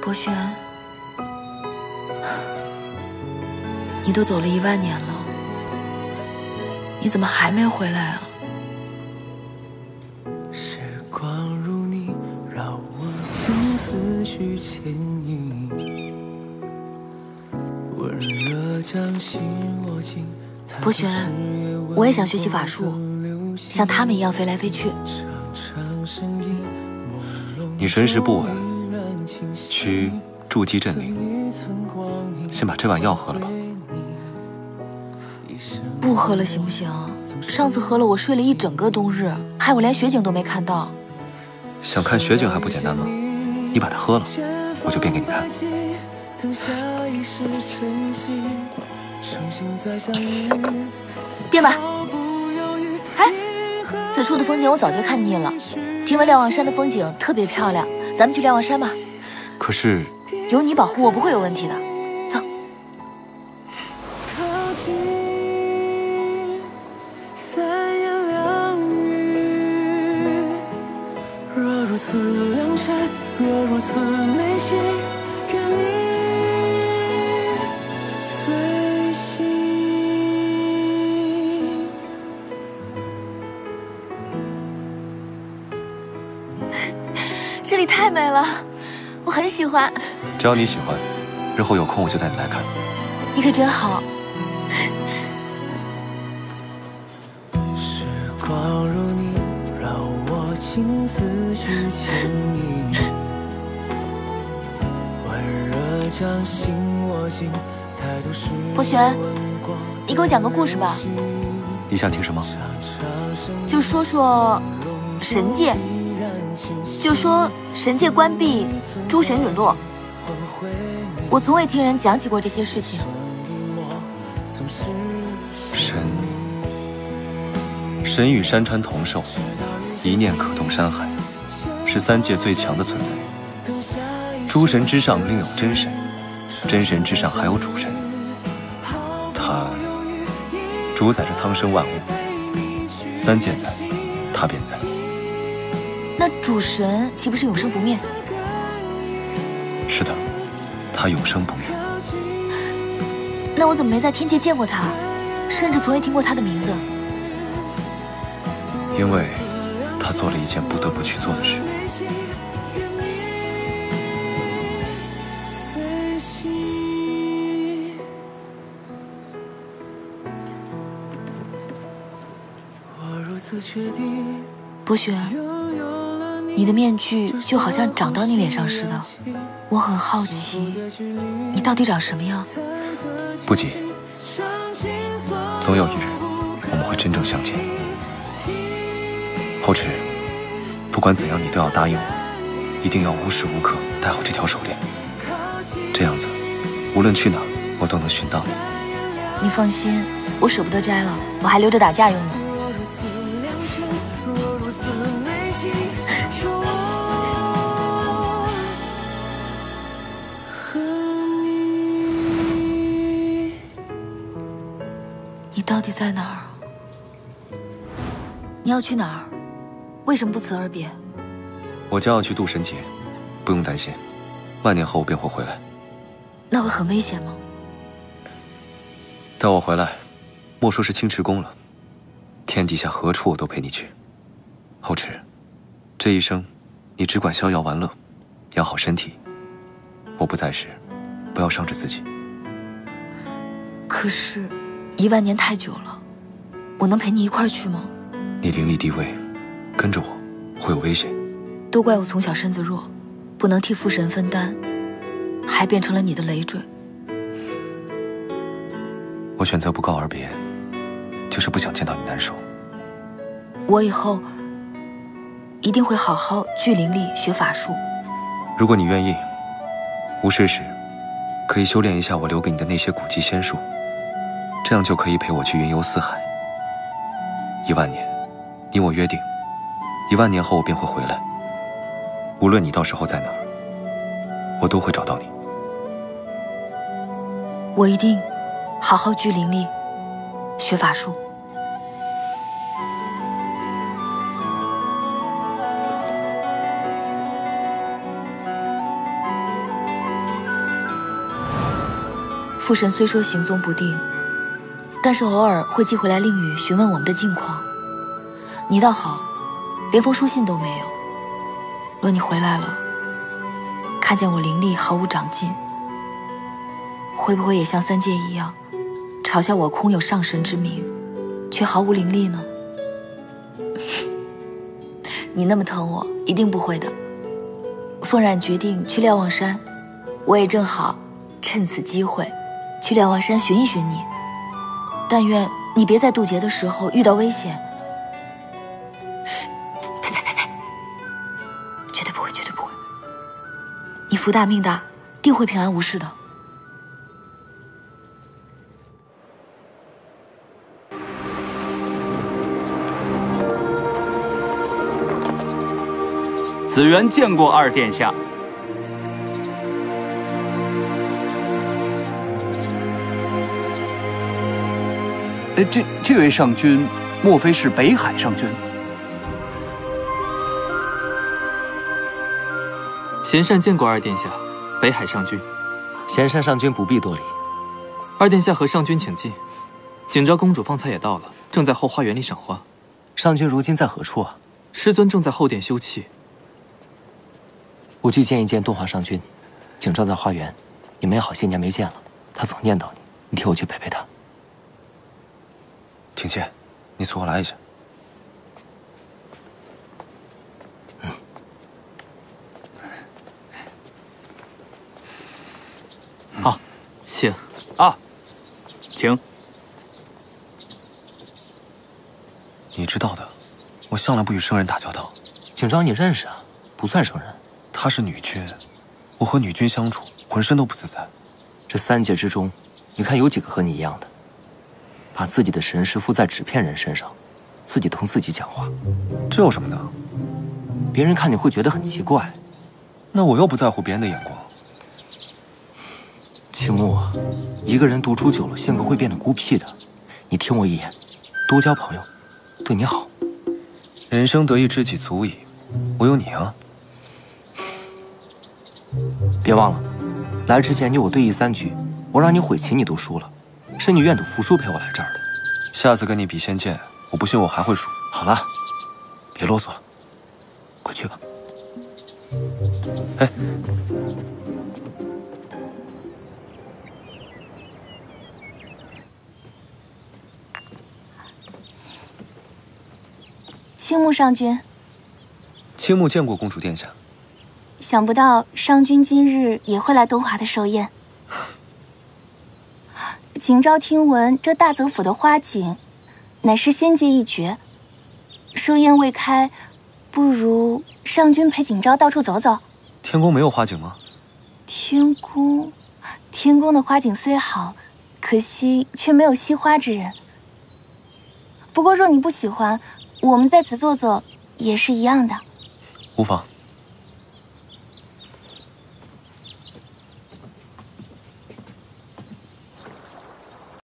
博轩，你都走了1万年了，你怎么还没回来啊？ 时光如你，让我情思绪牵引，温热掌心握紧。 博轩，我也想学习法术，像他们一样飞来飞去。 你神识不稳，需筑基镇灵。先把这碗药喝了吧。 不喝了行不行？上次喝了，我睡了1整个冬日，害我连雪景都没看到。 想看雪景还不简单吗？你把它喝了，我就变给你看。 变吧。哎，此处的风景我早就看腻了，听闻瞭望山的风景特别漂亮，咱们去瞭望山吧。 可是有你保护，我不会有问题的。走。 若如此良辰，若如此美景，愿你随行。 这里太美了，我很喜欢。 只要你喜欢，日后有空我就带你来看。 你可真好。 时光如你，让我情思绪牵引，温热掌心握紧，抬头是博轩，你给我讲个故事吧。 你想听什么？ 就说说神界，就说神界关闭，诸神陨落。我从未听人讲起过这些事情。 神与山川同寿，一念可动山海，是3界最强的存在。诸神之上另有真神，真神之上还有主神，他主宰着苍生万物。3界在，他便在。 那主神岂不是永生不灭？ 是的，他永生不灭。 那我怎么没在天界见过他，甚至从未听过他的名字？ 因为他做了一件不得不去做的事。 博轩，你的面具就好像长到你脸上似的，我很好奇，你到底长什么样？ 不急，总有一日我们会真正相见。后池，不管怎样，你都要答应我，一定要无时无刻戴好这条手链，这样子，无论去哪，我都能寻到你。 你放心，我舍不得摘了，我还留着打架用呢。你到底在哪儿？你要去哪儿？为什么不辞而别？ 我将要去渡神劫，不用担心，10000年后我便会回来。 那会很危险吗？ 待我回来，莫说是青池宫了，天底下何处我都陪你去。后池，这一生，你只管逍遥玩乐，养好身体。我不在时，不要伤着自己。 可是，1万年太久了，我能陪你一块儿去吗？ 你灵力低微，跟着我会有危险。 都怪我从小身子弱，不能替父神分担，还变成了你的累赘。 我选择不告而别，就是不想见到你难受。 我以后一定会好好聚灵力学法术。 如果你愿意，无事时可以修炼一下我留给你的那些古籍仙术，这样就可以陪我去云游四海。1万年，你我约定，1万年后我便会回来。无论你到时候在哪儿，我都会找到你。 我一定好好聚灵力，学法术。 父神虽说行踪不定，但是偶尔会寄回来令语询问我们的近况。你倒好，连封书信都没有。若你回来了，看见我灵力毫无长进，会不会也像三界一样，嘲笑我空有上神之名，却毫无灵力呢？你那么疼我，一定不会的。凤冉决定去瞭望山，我也正好趁此机会去瞭望山寻一寻你。但愿你别在渡劫的时候遇到危险。呸！绝对不会，绝对不会。你福大命大，定会平安无事的。 子元见过二殿下。这位上君，莫非是北海上君？ 贤善见过二殿下，北海上君。 贤善上君不必多礼。 二殿下和上君请进。景昭公主方才也到了，正在后花园里赏花。 上君如今在何处啊？ 师尊正在后殿休憩。 我去见一见东华上君。景昭在花园，你们也好些年没见了，他总念叨你，你替我去陪陪他。 庭倩，你随我来一下。 好，请。 请。 你知道的，我向来不与生人打交道。 景昭你认识啊？不算生人。 她是女君，我和女君相处，浑身都不自在。 这三界之中，你看有几个和你一样的？把自己的神识附在纸片人身上，自己同自己讲话， 这有什么呢？ 别人看你会觉得很奇怪。 那我又不在乎别人的眼光。 青木啊，一个人独处久了，性格会变得孤僻的。你听我一言，多交朋友，对你好。 人生得一知己足矣，我有你啊。 别忘了，来之前你我对弈3局，我让你悔棋你都输了，是你愿赌服输陪我来这儿的。 下次跟你比仙剑，我不信我还会输。 好了，别啰嗦了，快去吧。 哎， 青木上君。 青木见过公主殿下。 想不到上君今日也会来东华的寿宴。景昭听闻这大泽府的花景，乃是仙界一绝。寿宴未开，不如上君陪景昭到处走走。 天宫没有花景吗？ 天宫的花景虽好，可惜却没有惜花之人。不过若你不喜欢，我们在此坐坐也是一样的。 无妨。